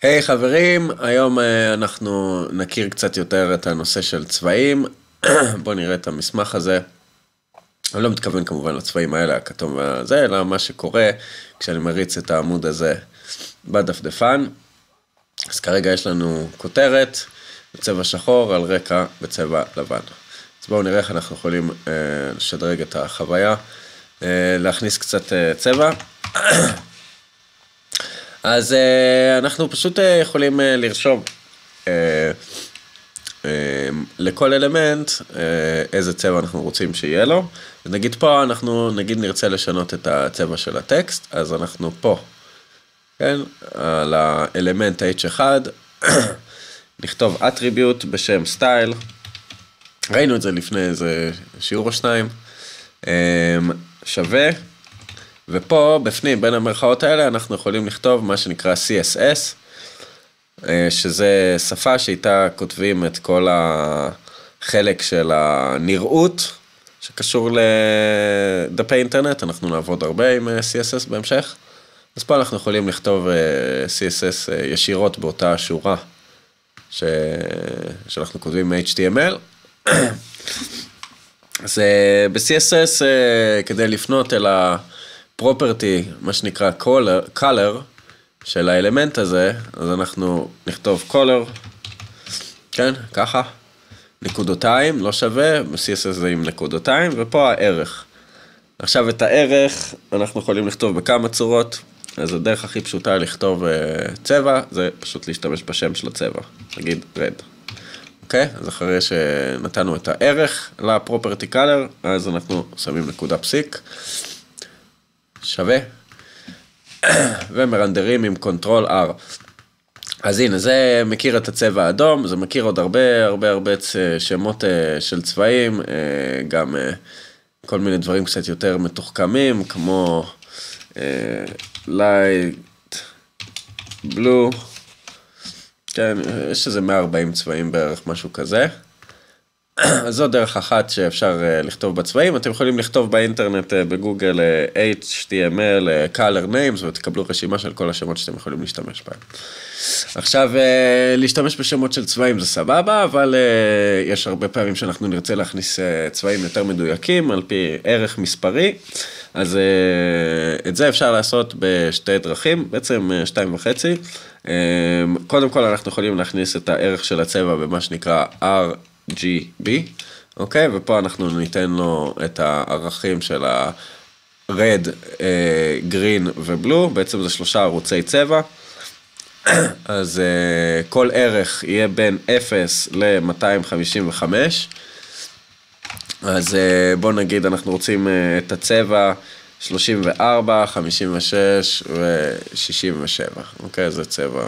היי חברים, היום אנחנו נכיר קצת יותר את הנושא של צבעים. בואו נראה את המסמך הזה. אני לא מתכוון כמובן לצבעים האלה, הכתום והזה, אלא מה שקורה כשאני מריץ את העמוד הזה בדפדפן. אז כרגע יש לנו כותרת בצבע שחור על רקע בצבע לבן. אז בואו נראה איך אנחנו יכולים לשדרג את החוויה, להכניס קצת צבע. אז אנחנו פשוט יכולים לרשום לכל אלמנט איזה צבע אנחנו רוצים שיהיה לו. נגיד פה אנחנו נרצה לשנות את הצבע של הטקסט, אז אנחנו פה, כן, על האלמנט h1, נכתוב attribute בשם style, ראינו את זה לפני איזה שיעור או שניים, שווה, ופה בפנים בין המרכאות האלה אנחנו יכולים לכתוב מה שנקרא CSS, שזה שפה שאיתה כותבים את כל החלק של הנראות שקשור לדפי אינטרנט. אנחנו נעבוד הרבה עם CSS בהמשך, אז פה אנחנו יכולים לכתוב CSS ישירות באותה שורה שאנחנו כותבים HTML. אז ב-CSS כדי לפנות אל הפרופרטי, מה שנקרא color של האלמנט הזה, אז אנחנו נכתוב color, כן, ככה, נקודותיים, לא שווה, ב-CSS זה עם נקודותיים, ופה הערך. עכשיו את הערך אנחנו יכולים לכתוב בכמה צורות, אז הדרך הכי פשוטה לכתוב צבע, זה פשוט להשתמש בשם של הצבע, נגיד red. אוקיי? אז אחרי שנתנו את הערך לפרופרטי color, אז אנחנו שמים נקודה פסיק, שווה, ומרנדרים עם Ctrl R. אז הנה, זה מכיר את הצבע האדום, זה מכיר עוד הרבה שמות של צבעים, גם כל מיני דברים קצת יותר מתוחכמים, כמו light, blue, כן, יש איזה 140 צבעים בערך, משהו כזה. אז זו דרך אחת שאפשר לכתוב בצבעים. אתם יכולים לכתוב באינטרנט בגוגל HTML color names ותקבלו רשימה של כל השמות שאתם יכולים להשתמש בהם. עכשיו, להשתמש בשמות של צבעים זה סבבה, אבל יש הרבה פעמים שאנחנו נרצה להכניס צבעים יותר מדויקים על פי ערך מספרי. אז את זה אפשר לעשות בשתי דרכים, בעצם 2.5. קודם כל אנחנו יכולים להכניס את הערך של הצבע במה שנקרא RGB, אוקיי? ופה אנחנו ניתן לו את הערכים של ה-red, green ו-blue, בעצם זה 3 ערוצי צבע. אז כל ערך יהיה בין 0 ל-255. אז בוא נגיד אנחנו רוצים את הצבע 34, 56 ו-67. אוקיי, זה צבע.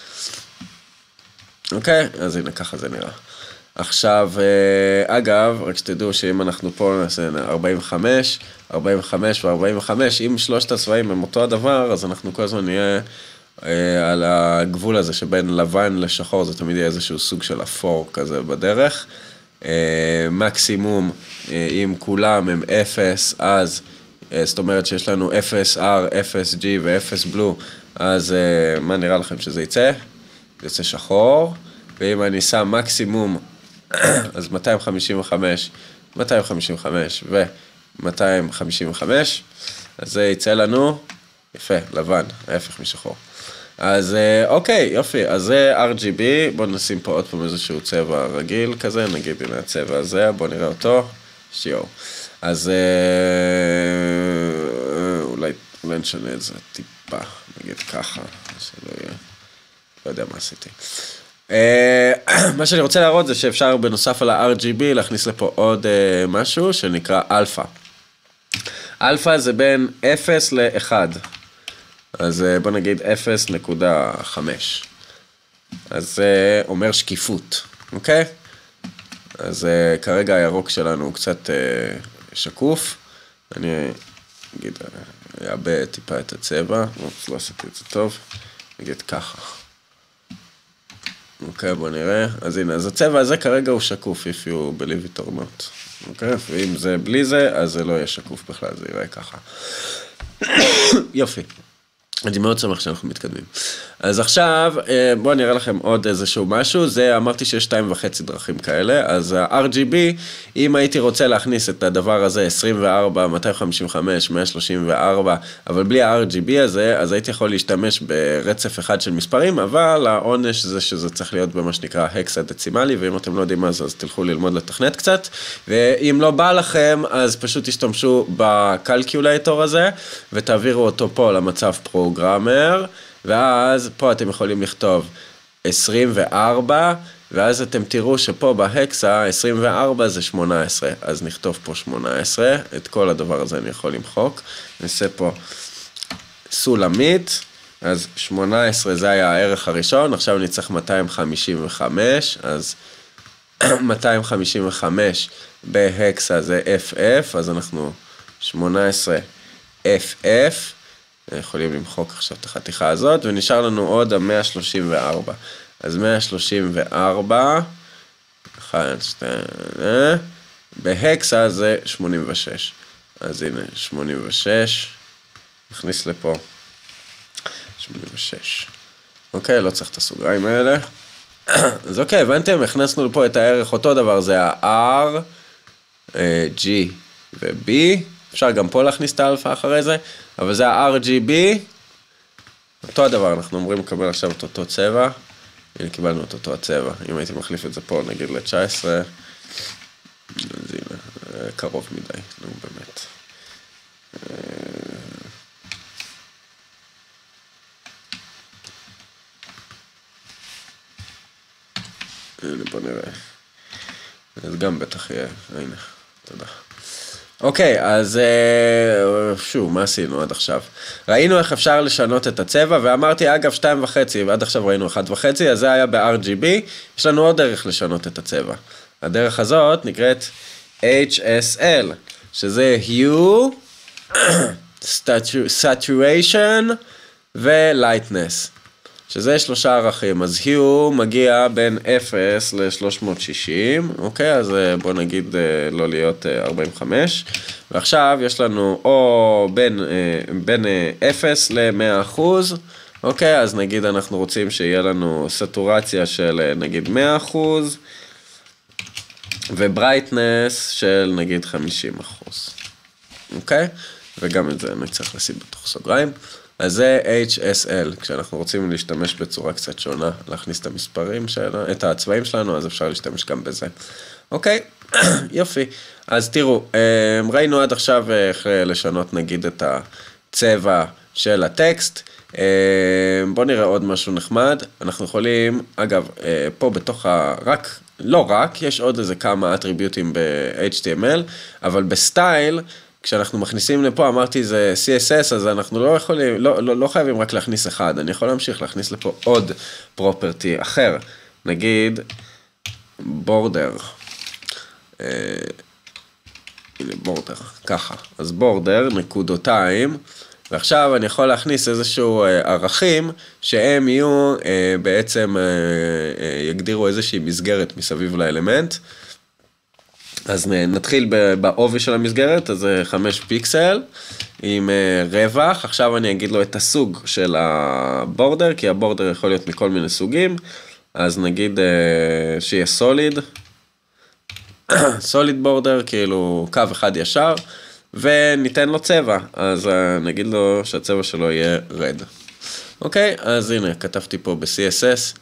אוקיי, אז הנה ככה זה נראה. עכשיו, אגב, רק שתדעו שאם אנחנו פה נעשה 45, 45 ו-45, אם שלושת הצבעים הם אותו הדבר, אז אנחנו כל הזמן נהיה על הגבול הזה שבין לבן לשחור, זה תמיד יהיה איזשהו סוג של אפור כזה בדרך. מקסימום, אם כולם הם 0, אז זאת אומרת שיש לנו 0R, 0G ו-0 Blue, אז מה נראה לכם שזה יצא? זה יצא שחור, ואם אני שם מקסימום, אז 255, 255 ו-255, אז זה יצא לנו, יפה, לבן, ההפך משחור. אז אוקיי, יופי, אז זה RGB, בואו נשים פה עוד פעם איזשהו צבע רגיל כזה, נגיד הנה הצבע הזה, בואו נראה אותו, שיו. אז אולי נשנה את זה טיפה, נגיד ככה, שלא יהיה, לא יודע מה עשיתי. מה שאני רוצה להראות זה שאפשר בנוסף על ה-RGB להכניס לפה עוד משהו שנקרא אלפא. אלפא זה בין 0 ל-1. אז בוא נגיד 0.5. אז זה אומר שקיפות, אוקיי? אז כרגע הירוק שלנו הוא קצת שקוף. אני אגיד, אעבה טיפה את הצבע. לא עשיתי את זה טוב. נגיד ככה. אוקיי, בוא נראה. אז הנה, אז הצבע הזה כרגע הוא שקוף, if you believe it or not. אוקיי? ואם זה בלי זה, אז זה לא יהיה שקוף בכלל, זה יראה ככה. יופי. אני מאוד שמח שאנחנו מתקדמים. אז עכשיו, בואו נראה לכם עוד איזשהו משהו, זה אמרתי שיש 2.5 דרכים כאלה, אז ה-RGB, אם הייתי רוצה להכניס את הדבר הזה, 24, 255, 134, אבל בלי ה-RGB הזה, אז הייתי יכול להשתמש ברצף אחד של מספרים, אבל העונש זה שזה צריך להיות במה שנקרא הקסדצימלי, ואם אתם לא יודעים מה זה, אז תלכו ללמוד לתכנת קצת, ואם לא בא לכם, אז פשוט תשתמשו בקלקיולטור הזה, ותעבירו אותו פה למצב פרוגרמר, ואז פה אתם יכולים לכתוב 24, ואז אתם תראו שפה בהקסה 24 זה 18, אז נכתוב פה 18, את כל הדבר הזה אני יכול למחוק, נעשה פה סולמית, אז 18 זה היה הערך הראשון, עכשיו אני צריך 255, אז 255 בהקסה זה FF, אז אנחנו 18 FF, יכולים למחוק עכשיו את החתיכה הזאת, ונשאר לנו עוד ה-134. אז 134, בהקסה זה 86. אז הנה, 86, נכניס לפה 86. אוקיי, לא צריך את הסוגריים האלה. אז אוקיי, הבנתם, הכנסנו לפה את הערך, אותו דבר, זה ה-R, G ו-B, אפשר גם פה להכניס את האלפא אחרי זה, אבל זה ה-RGB, אותו הדבר, אנחנו אומרים לקבל עכשיו את אותו צבע, הנה קיבלנו את אותו הצבע, אם הייתי מחליף את זה פה נגיד ל-19, אז הנה, קרוב מדי, נו באמת. הנה בוא נראה, אז גם בטח יהיה, הנה, תודה. אוקיי, אז שוב, מה עשינו עד עכשיו? ראינו איך אפשר לשנות את הצבע, ואמרתי, אגב, 2.5, ועד עכשיו ראינו 1.5, אז זה היה ב-RGB, יש לנו עוד דרך לשנות את הצבע. הדרך הזאת נקראת HSL, שזה Hue, Saturation ו-Lightness, שזה 3 ערכים, אז Hue מגיע בין 0 ל-360, אוקיי, אז בוא נגיד לא להיות 45, ועכשיו יש לנו או בין 0 ל-100%, אוקיי, אז נגיד אנחנו רוצים שיהיה לנו סטורציה של נגיד 100%, וברייטנס של נגיד 50%, אוקיי, וגם את זה אני צריך לשים בתוך סוגריים. אז זה HSL, כשאנחנו רוצים להשתמש בצורה קצת שונה, להכניס את המספרים שלנו, את הצבעים שלנו, אז אפשר להשתמש גם בזה. אוקיי, יופי. אז תראו, ראינו עד עכשיו איך לשנות נגיד את הצבע של הטקסט. בואו נראה עוד משהו נחמד. אנחנו יכולים, אגב, פה בתוך לא רק, יש עוד איזה כמה אטריביוטים ב-HTML, אבל בסטייל, כשאנחנו מכניסים לפה, אמרתי זה CSS, אז אנחנו לא יכולים, לא חייבים רק להכניס אחד, אני יכול להמשיך להכניס לפה עוד פרופרטי אחר, נגיד border, הנה border, ככה, אז border, נקודותיים, ועכשיו אני יכול להכניס איזשהו ערכים, שהם יהיו בעצם, יגדירו איזושהי מסגרת מסביב לאלמנט, אז נתחיל בעובי של המסגרת, אז זה 5 פיקסל עם רווח, עכשיו אני אגיד לו את הסוג של הבורדר, כי הבורדר יכול להיות מכל מיני סוגים, אז נגיד שיהיה סוליד, סוליד בורדר, כאילו קו אחד ישר, וניתן לו צבע, אז נגיד לו שהצבע שלו יהיה רד. אוקיי, אז הנה, כתבתי פה ב-CSS,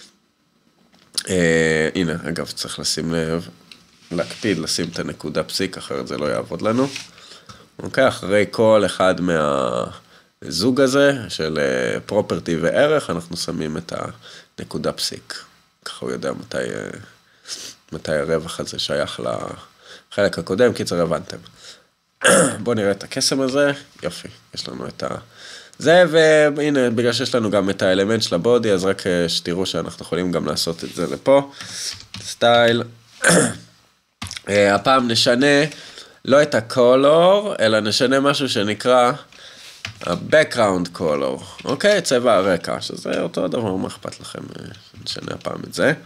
הנה, אגב, צריך לשים לב, להקפיד, לשים את הנקודה פסיק, אחרת זה לא יעבוד לנו. אוקיי, אחרי כל אחד מהזוג הזה, של פרופרטי וערך, אנחנו שמים את הנקודה פסיק. ככה הוא יודע מתי הרווח הזה שייך לחלק הקודם, קיצר הבנתם. בואו נראה את הקסם הזה, יופי, יש לנו את זה, והנה, בגלל שיש לנו גם את האלמנט של הבודי, אז רק שתראו שאנחנו יכולים גם לעשות את זה לפה. סטייל. הפעם נשנה לא את הקולור, אלא נשנה משהו שנקרא ה-background color, אוקיי? צבע הרקע, שזה אותו דבר, מה אכפת לכם? נשנה הפעם את זה.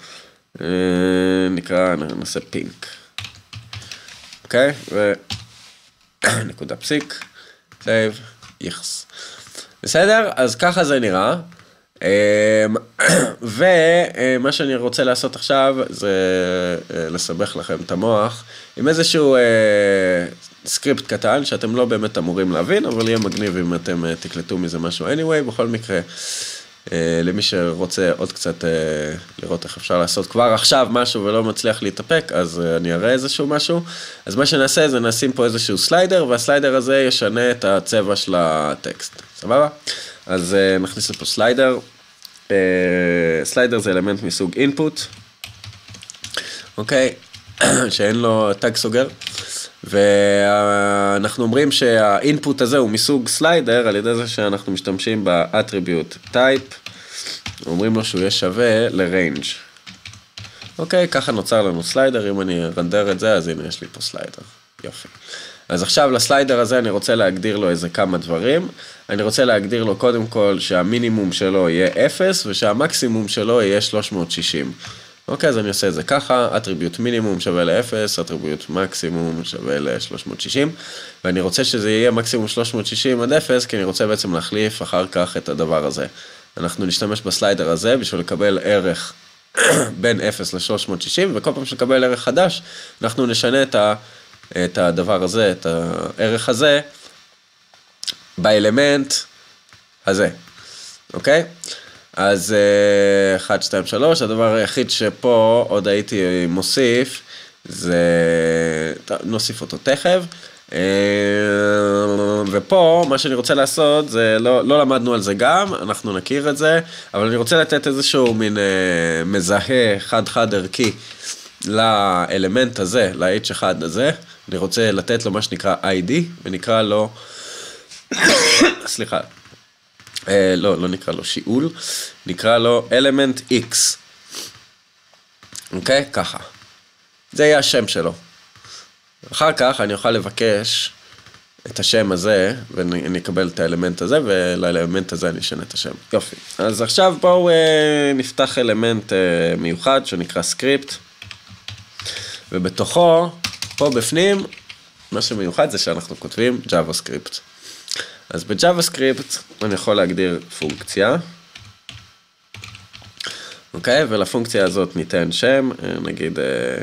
נעשה פינק. אוקיי? ונקודה פסיק, סייב, יחס. בסדר? אז ככה זה נראה. ומה שאני רוצה לעשות עכשיו זה לסבך לכם את המוח עם איזשהו סקריפט קטן שאתם לא באמת אמורים להבין, אבל יהיה מגניב אם אתם תקלטו מזה משהו anyway. בכל מקרה, למי שרוצה עוד קצת לראות איך אפשר לעשות כבר עכשיו משהו ולא מצליח להתאפק, אז אני אראה איזשהו משהו. אז מה שנעשה זה נשים פה איזשהו סליידר, והסליידר הזה ישנה את הצבע של הטקסט. סבבה? אז נכניס לפה סליידר. סליידר זה אלמנט מסוג input, אוקיי? שאין לו טאג סוגר. ואנחנו אומרים שהאינפוט הזה הוא מסוג סליידר על ידי זה שאנחנו משתמשים באטריביוט טייפ, אומרים לו שהוא יהיה שווה לריינג'. אוקיי, ככה נוצר לנו סליידר. אם אני רנדר את זה, אז הנה יש לי פה סליידר. יופי. אז עכשיו לסליידר הזה אני רוצה להגדיר לו איזה כמה דברים. אני רוצה להגדיר לו קודם כל שהמינימום שלו יהיה 0 ושהמקסימום שלו יהיה 360. אוקיי, אז אני עושה את זה ככה, אטריביוט מינימום שווה ל-0, אטריביוט מקסימום שווה ל-360, ואני רוצה שזה יהיה מקסימום 360 עד 0, כי אני רוצה בעצם להחליף אחר כך את הדבר הזה. אנחנו נשתמש בסליידר הזה בשביל לקבל ערך בין 0 ל-360, וכל פעם שנקבל ערך חדש, אנחנו נשנה את הדבר הזה, את הערך הזה, באלמנט הזה. אוקיי? אז 1, 2, 3, הדבר היחיד שפה עוד הייתי מוסיף, זה, נוסיף אותו תכף, ופה מה שאני רוצה לעשות, זה לא למדנו על זה גם, אנחנו נכיר את זה, אבל אני רוצה לתת איזשהו מין מזהה חד ערכי לאלמנט הזה, ל-H1 הזה, אני רוצה לתת לו מה שנקרא ID, ונקרא לו, סליחה, לא נקרא לו שיעול, נקרא לו element X. אוקיי? ככה. זה יהיה השם שלו. אחר כך אני אוכל לבקש את השם הזה, ואני אקבל את האלמנט הזה, ולאלמנט הזה אני אשנה את השם. יופי. אז עכשיו בואו נפתח אלמנט מיוחד שנקרא סקריפט, ובתוכו, פה בפנים, מה שמיוחד זה שאנחנו כותבים JavaScript. אז ב-JavaScript אני יכול להגדיר פונקציה, אוקיי? ולפונקציה הזאת ניתן שם, נגיד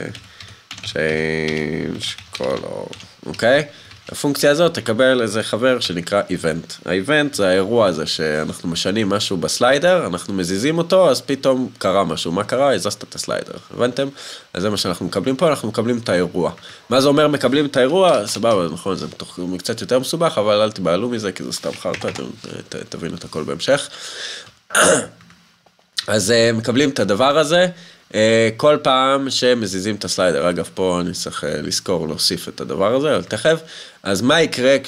change color, אוקיי? הפונקציה הזאת תקבל איזה חבר שנקרא event. האיבנט זה האירוע הזה שאנחנו משנים משהו בסליידר, אנחנו מזיזים אותו, אז פתאום קרה משהו. מה קרה? הזזת את הסליידר. הבנתם? אז זה מה שאנחנו מקבלים פה, אנחנו מקבלים את האירוע. מה זה אומר מקבלים את האירוע? סבבה, נכון, זה קצת יותר מסובך, אבל אל תבעלו מזה, כי זה סתם חרטה, תבינו את הכל בהמשך. אז מקבלים את הדבר הזה, כל פעם שמזיזים את הסליידר. אגב, פה אני צריך לזכור להוסיף את הדבר הזה, אבל תכף. אז מה יקרה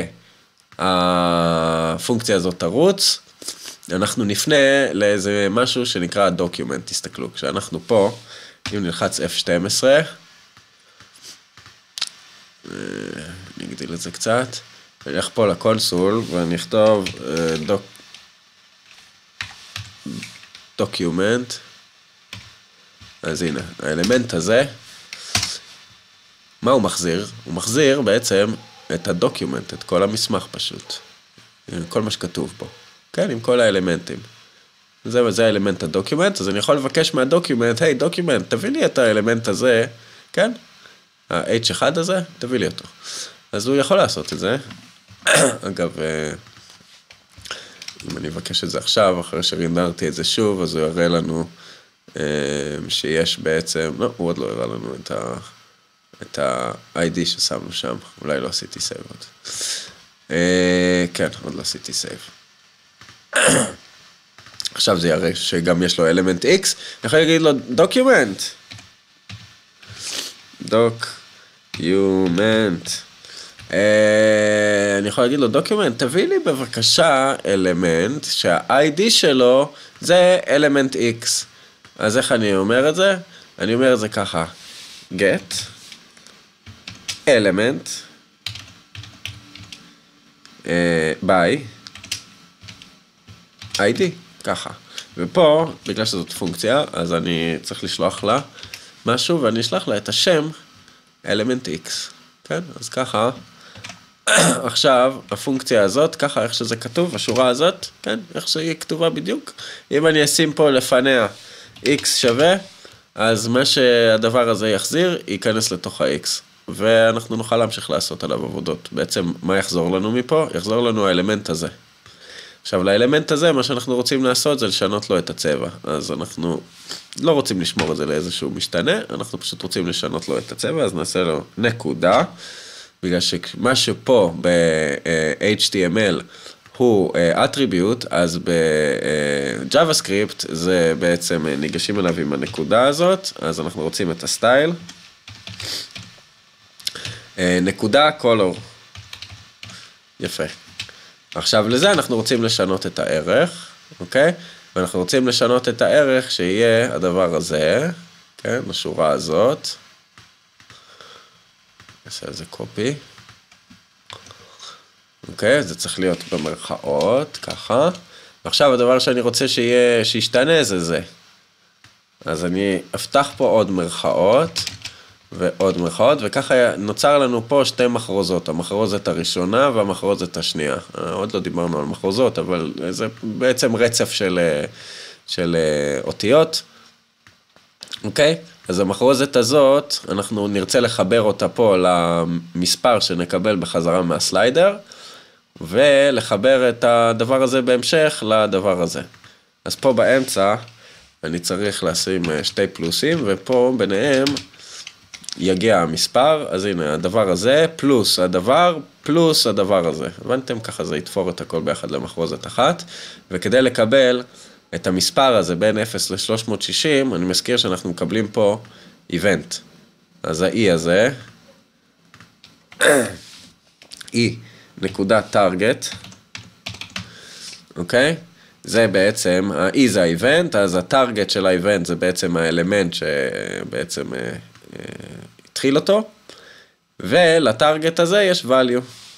כשהפונקציה הזאת תרוץ? אנחנו נפנה לאיזה משהו שנקרא document. תסתכלו, כשאנחנו פה, אם נלחץ F12, נגדיל את זה קצת, אני אלך פה לקונסול ואני אכתוב document. אז הנה, האלמנט הזה, מה הוא מחזיר? הוא מחזיר בעצם את הדוקיומנט, את כל המסמך פשוט. כל מה שכתוב פה. כן, עם כל האלמנטים. זה האלמנט הדוקיומנט, אז אני יכול לבקש מהדוקיומנט, היי, דוקיומנט, תביא לי את האלמנט הזה, כן? ה-H1 הזה, תביא לי אותו. אז הוא יכול לעשות את זה. אגב, אם אני אבקש את זה עכשיו, אחרי שרינדרתי את זה שוב, אז הוא יראה לנו שיש בעצם, לא, הוא עוד לא הראה לנו את ה-ID ששמנו שם, אולי לא עשיתי סייב עוד. כן, עוד לא עשיתי סייב. עכשיו זה יראה שגם יש לו אלמנט X, אני יכול להגיד לו document. אני יכול להגיד לו document, תביא לי בבקשה אלמנט שה-ID שלו זה אלמנט X. אז איך אני אומר את זה? אני אומר את זה ככה, get, element, by, ID, ככה. ופה, בגלל שזאת פונקציה, אז אני צריך לשלוח לה משהו, ואני אשלח לה את השם, element X. כן? אז ככה, עכשיו, הפונקציה הזאת, ככה איך שזה כתוב, השורה הזאת, כן, איך שהיא כתובה בדיוק. אם אני אשים פה לפניה x שווה, אז מה שהדבר הזה יחזיר, ייכנס לתוך ה-x. ואנחנו נוכל להמשיך לעשות עליו עבודות. בעצם, מה יחזור לנו מפה? יחזור לנו האלמנט הזה. עכשיו, לאלמנט הזה, מה שאנחנו רוצים לעשות זה לשנות לו את הצבע. אז אנחנו לא רוצים לשמור את זה לאיזשהו משתנה, אנחנו פשוט רוצים לשנות לו את הצבע, אז נעשה לו נקודה, בגלל שמה שפה ב-HTML הוא attribute, אז ב-JavaScript זה בעצם ניגשים אליו עם הנקודה הזאת, אז אנחנו רוצים את הסטייל. נקודה color. יפה. עכשיו לזה אנחנו רוצים לשנות את הערך, אוקיי? ואנחנו רוצים לשנות את הערך שיהיה הדבר הזה, כן? השורה הזאת. נעשה איזה קופי. אוקיי? זה צריך להיות במרכאות, ככה. ועכשיו הדבר שאני רוצה שישתנה זה זה. אז אני אפתח פה עוד מרכאות. ועוד מרכאות, וככה נוצר לנו פה שתי מחרוזות, המחרוזת הראשונה והמחרוזת השנייה. עוד לא דיברנו על מחרוזות, אבל זה בעצם רצף של אותיות. אוקיי? אז המחרוזת הזאת, אנחנו נרצה לחבר אותה פה למספר שנקבל בחזרה מהסליידר, ולחבר את הדבר הזה בהמשך לדבר הזה. אז פה באמצע אני צריך לשים שתי פלוסים, ופה ביניהם יגיע המספר, אז הנה, הדבר הזה, פלוס הדבר הזה. הבנתם? ככה זה יתפור את הכל ביחד למחרוזת אחת, וכדי לקבל את המספר הזה בין 0 ל-360, אני מזכיר שאנחנו מקבלים פה איבנט. אז ה-E הזה, E נקודה טארגט, אוקיי? זה בעצם, ה-E זה האיבנט, אז הטארגט של האיבנט זה בעצם האלמנט שבעצם התחיל אותו, ולטארגט הזה יש value.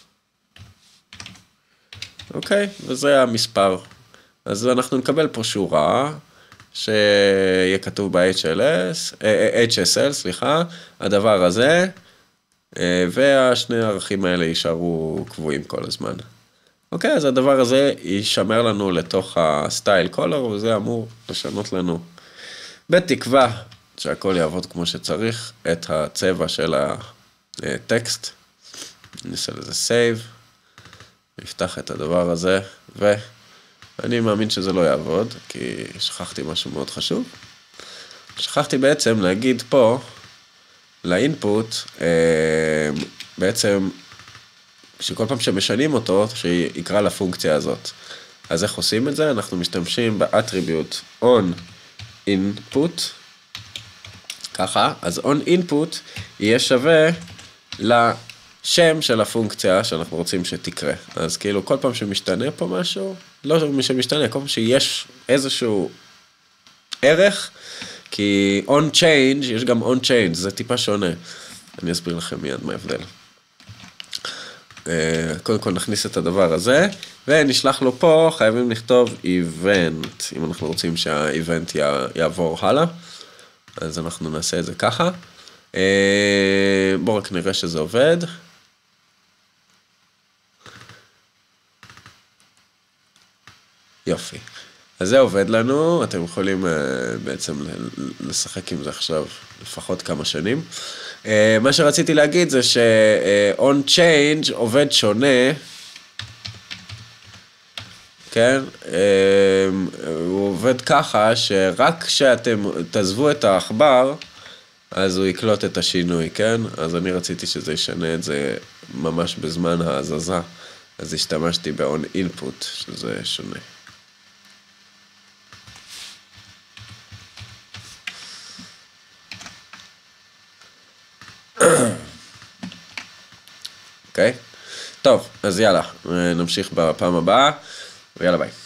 אוקיי? וזה המספר. אז אנחנו נקבל פה שורה, שיהיה כתוב ב-HSL, סליחה, הדבר הזה, והשני הערכים האלה יישארו קבועים כל הזמן. אוקיי, אז הדבר הזה יישמר לנו לתוך הסטייל קולר, וזה אמור לשנות לנו בתקווה שהכל יעבוד כמו שצריך, את הצבע של הטקסט. נעשה לזה save, נפתח את הדבר הזה, ואני מאמין שזה לא יעבוד, כי שכחתי משהו מאוד חשוב. שכחתי בעצם להגיד פה, לאינפוט, בעצם, שכל פעם שמשנים אותו, שיקרא לפונקציה הזאת. אז איך עושים את זה? אנחנו משתמשים באטריביוט on input, ככה, אז on input יהיה שווה לשם של הפונקציה שאנחנו רוצים שתקרה. אז כאילו כל פעם שמשתנה פה משהו, לא שמשתנה, כל פעם שיש איזשהו ערך, כי on change, יש גם on change, זה טיפה שונה. אני אסביר לכם מיד מה ההבדל. קודם כל נכניס את הדבר הזה, ונשלח לו פה, חייבים לכתוב event, אם אנחנו רוצים שהאיבנט יעבור הלאה. אז אנחנו נעשה את זה ככה. בואו רק נראה שזה עובד. יופי. אז זה עובד לנו, אתם יכולים בעצם לשחק עם זה עכשיו לפחות כמה שנים. מה שרציתי להגיד זה ש-on change עובד שונה, כן? הוא עובד ככה שרק כשאתם תעזבו את העכבר, אז הוא יקלוט את השינוי, כן? אז אני רציתי שזה ישנה את זה ממש בזמן ההזזה, אז השתמשתי ב-on input, שזה שונה. אוקיי? טוב, אז יאללה, נמשיך בפעם הבאה, ויאללה ביי.